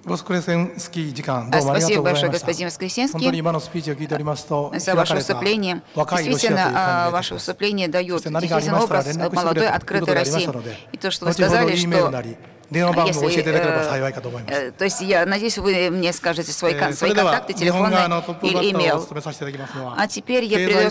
Спасибо большое, господин Воскресенский, за ваше выступление. Действительно, ваше выступление дает действительно образ молодой, открытой России. И то, что вы сказали, что то есть я надеюсь, вы мне скажете свои контакты, телефонные или имейл. А теперь я передаю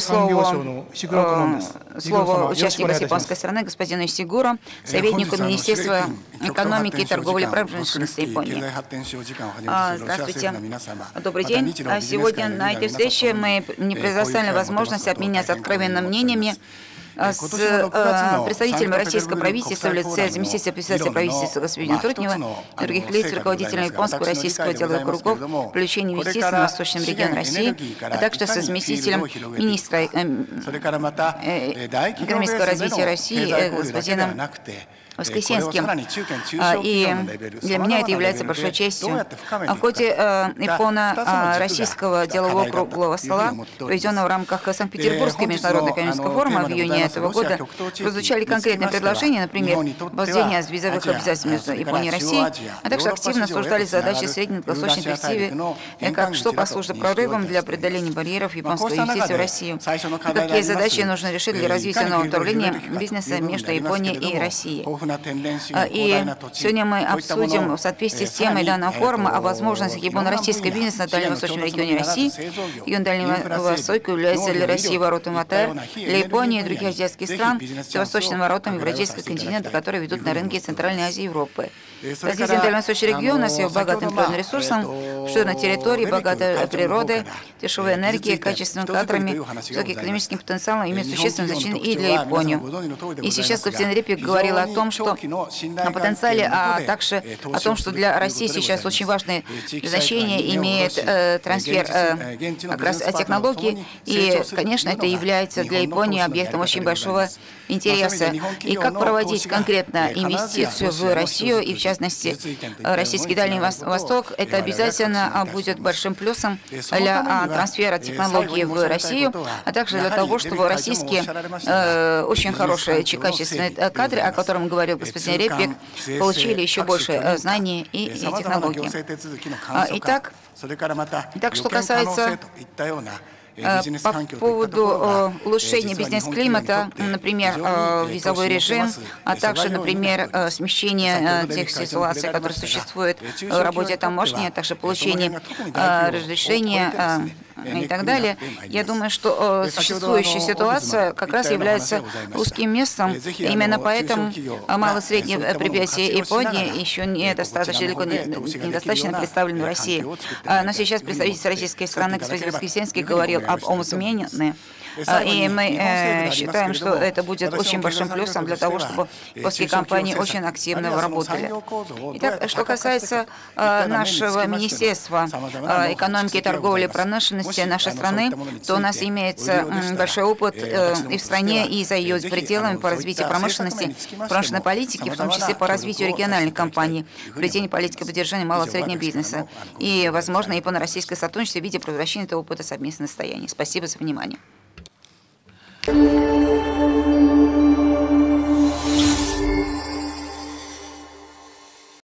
слово участнику с японской стороны, господину Исигуро, советнику Министерства экономики и торговли и промышленности Японии. Здравствуйте. Добрый день. Сегодня на этой встрече мы не предоставили возможность обменяться откровенными мнениями с представителями российского правительства в лице заместителя председателя правительства господина Трутнева, других лиц, руководителей японского и российского деловых кругов, привлечения инвестиций на восточном регионе России, а также с заместителем министра экономического развития России господином Воскресенским. И для меня это является большой честью. В ходе японо-российского делового круглого стола, проведенного в рамках Санкт-Петербургского международного экономического форума в июне этого года, прозвучали конкретные предложения, например, введение визовых обязательств между Японией и Россией, а также активно обсуждались задачи в средней и долгосрочной перспективе, что послужит прорывом для преодоления барьеров японского инвестиций в Россию. Какие задачи нужно решить для развития нового управления бизнеса между Японией и Россией. И сегодня мы обсудим в соответствии с темой данного форума о возможностях японо-российского бизнеса на дальневосточном регионе России. Регион Дальнего Востока является для России воротом в АТЭ, для Японии и других азиатских стран восточным воротом Евразийского континента, которые ведут на рынки Центральной Азии и Европы. Развитие Дальневосточного региона с его богатым природным ресурсом, обширной территорией, богатой природой, дешевой энергией, качественными кадрами, высоким экономическим потенциалом имеет существенное значение и для Японии. И сейчас господин Репик говорил о том, что о потенциале, а также о том, что для России сейчас очень важное значение имеет трансфер как раз технологий, и, конечно, это является для Японии объектом очень большого интереса. И как проводить конкретно инвестицию в Россию, и в частности российский Дальний Восток, это обязательно будет большим плюсом для трансфера технологий в Россию, а также для того, чтобы российские очень хорошие, качественные кадры, о котором говорил господин Репик, получили еще больше знаний и технологий. Итак, что касается по поводу улучшения бизнес-климата, например, визовой режим, а также, например, смещение тех ситуаций, которые существуют в работе таможни, а также получение разрешения и так далее. Я думаю, что существующая ситуация как раз является узким местом. Именно поэтому малые и средние предприятия Японии еще недостаточно представлены в России. Но сейчас представитель российской страны господин Воскресенский говорил об омсмене. И мы считаем, что это будет очень большим плюсом для того, чтобы японские компании очень активно работали. Итак, что касается нашего Министерства экономики, торговли и промышленности нашей страны, то у нас имеется большой опыт и в стране, и за ее пределами по развитию промышленности, промышленной политики, в том числе по развитию региональных компаний, проведению политики поддержания малого и среднего бизнеса и, возможно, японо-российское сотрудничество в виде превращения этого опыта в совместное состояние. Спасибо за внимание.